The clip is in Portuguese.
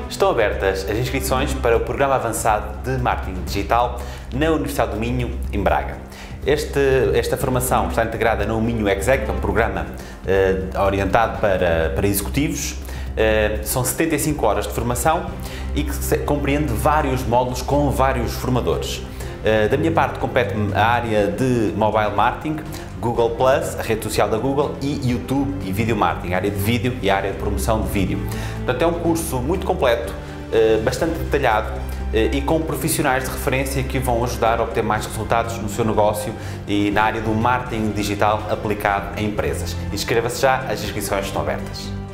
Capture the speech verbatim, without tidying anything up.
Estão abertas as inscrições para o Programa Avançado de Marketing Digital na Universidade do Minho, em Braga. Este, esta formação está integrada no Minho Exec, um programa eh, orientado para, para executivos. Eh, são setenta e cinco horas de formação e que se, compreende vários módulos com vários formadores. Eh, da minha parte, compete-me a área de Mobile Marketing, Google Plus, a rede social da Google, e YouTube e Video Marketing, a área de vídeo e a área de promoção de vídeo. Portanto, é um curso muito completo, bastante detalhado e com profissionais de referência que vão ajudar a obter mais resultados no seu negócio e na área do marketing digital aplicado a empresas. Inscreva-se já, as inscrições estão abertas.